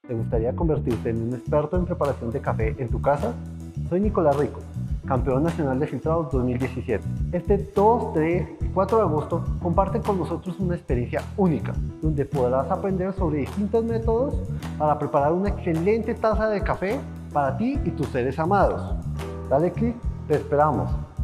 ¿Te gustaría convertirte en un experto en preparación de café en tu casa? Soy Nicolás Rico, campeón nacional de filtrados 2017. Este 2, 3 y 4 de agosto comparte con nosotros una experiencia única, donde podrás aprender sobre distintos métodos para preparar una excelente taza de café para ti y tus seres amados. Dale clic, te esperamos.